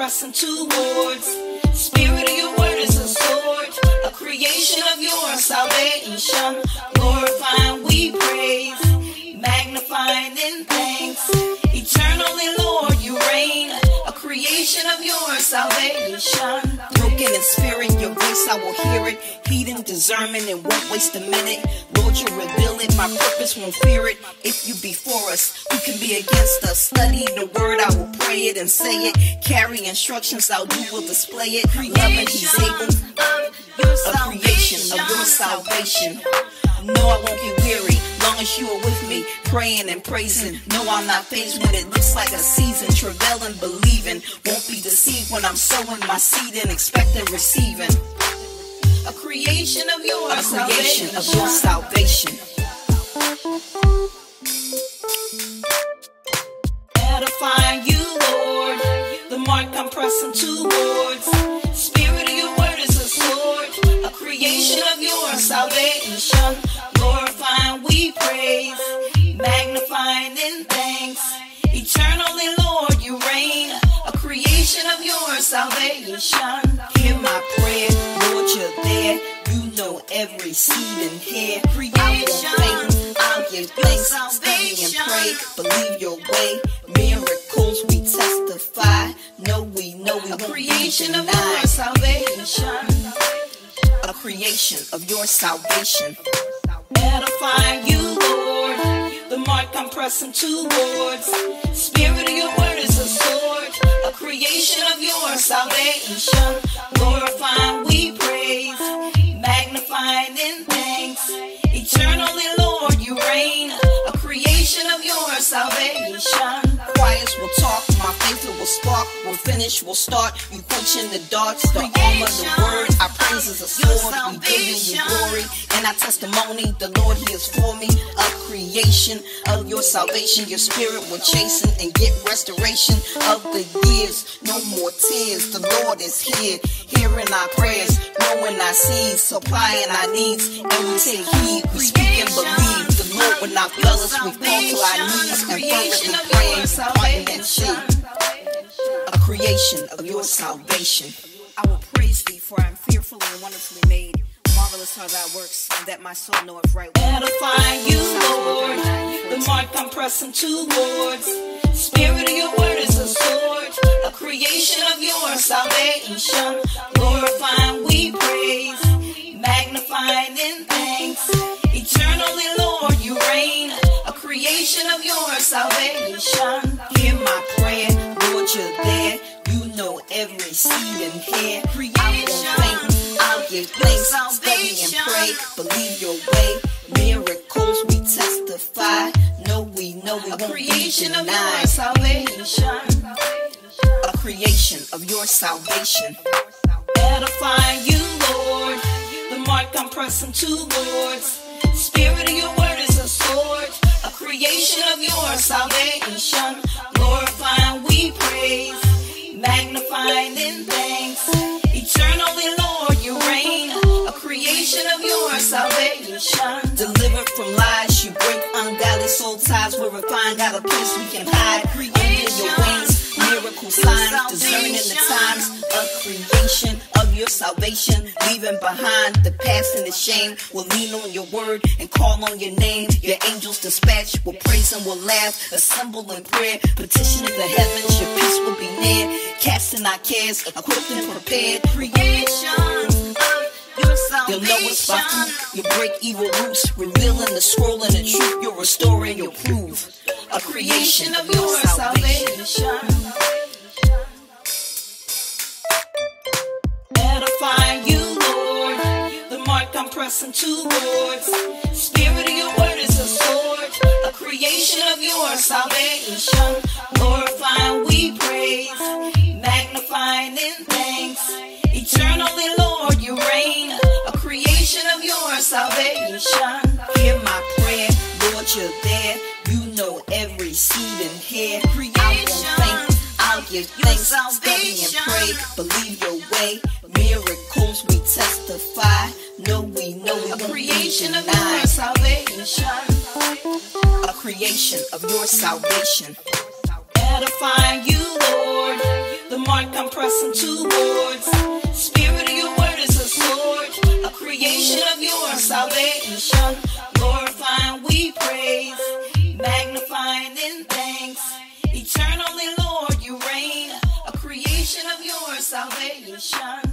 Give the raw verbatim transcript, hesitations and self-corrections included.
pressing towards. Spirit of your word is a sword, a creation of your salvation. Glorifying, we praise, magnifying in thanks. Eternally, Lord, you reign, a creation of your salvation. Broken in spirit, your voice I will hear it. Heeding discernment and won't waste a minute. Lord, you reveal it, my purpose won't fear it. If you be for us, who can be against us? Study the word, I will pray it and say it. Carry instructions, I'll do, will display it. Loving, he's able, a creation of your salvation. No, I won't get weary, long as you are with me, praying and praising. No, I'm not phased when it looks like a season. Travailing, believing, won't be deceived when I'm sowing my seed and expecting receiving. A creation of your a creation salvation. Of your salvation. Edifying you, Lord, the mark I'm pressing towards. Spirit of your word is a sword, a creation of your salvation. Glorifying, we praise, magnifying in thanks. Eternally, Lord, you reign, a creation of your salvation. Hear my prayer, Lord, you're there. You know every seed and hair. Creation, I'll give thanks, study and pray. Believe your way, miracles we testify. No, we know we won't be denied. A creation of your salvation. A creation of your salvation. Edifying you, Lord, the mark I'm pressing towards. Spirit of your word is a sword, a creation of your salvation. Glorifying, we praise, magnifying in thanks. Eternally, Lord, you reign, a creation of your salvation. Choirs will talk, my faith will spark. We'll finish, we'll start. You quench in the dark, the armor, the word. Our praise is a sword, we giving you glory. And our testimony, the Lord, he is for me. A creation of your salvation. Your spirit will chasten and get restoration of the years. No more tears, the Lord is here, hearing our prayers, knowing our seeds, supplying our needs. And we take heed, we speak and believe. The Lord will not fail us, we fall to our knees and fervently praying, fighting and see. A creation of your salvation. I will praise thee, for I am fearfully and wonderfully made. Marvelous are thy works, and that my soul knoweth right well. Edifying you, Lord, the mark I'm pressing towards. Spirit of your word is a sword, a creation of your salvation. Glorifying, we praise, magnifying in thanks. Eternally, Lord, you reign, a creation of your salvation. Hear my prayer, Lord, you're there. You know every seed and hair. Creation, I'll give thanks, study and pray. Believe your way, miracles we testify. No, we know we won't be denied. A creation of your salvation. A creation of your salvation. Edifying you, Lord, the mark I'm pressing towards. Spirit of your word is a sword, a creation of your salvation. Glorifying, we praise, magnifying in thanks. Eternally, Lord, you reign, a creation of your salvation. Delivered from lies, you break ungodly soul ties. We're refined, got a place we can hide. Under your wings, miracle signs, discerning the times of creation of your salvation. Leaving behind the past and the shame. We'll lean on your word and call on your name. Your angels dispatch, we'll praise and we'll laugh. Assemble in prayer, petitioning the heavens. Your peace will be near, casting our cares, equipped and prepared. Creation of your salvation. You'll know it's by fruit, you break evil roots, revealing the scroll and the truth. You'll restore and you'll prove. A creation of your salvation. Edifying you, Lord, the mark I'm pressing towards. Spirit of your word is a sword, a creation of your salvation. Glorifying, we praise, magnifying in thanks. Eternally, Lord, you reign, a creation of your salvation. Hear my prayer, Lord, you're there. You know every seed and hair. Creation, I'll give thanks, study and pray. Believe your way, miracles we testify. No, we know we won't be denied. A creation of your salvation. A creation of your salvation. Edifying you, Lord, the the mark I'm pressing towards. Spirit of your word is a sword, a creation of your salvation. Glorifying, we praise, magnifying in thanks. Eternally, Lord, you reign, a creation of your salvation.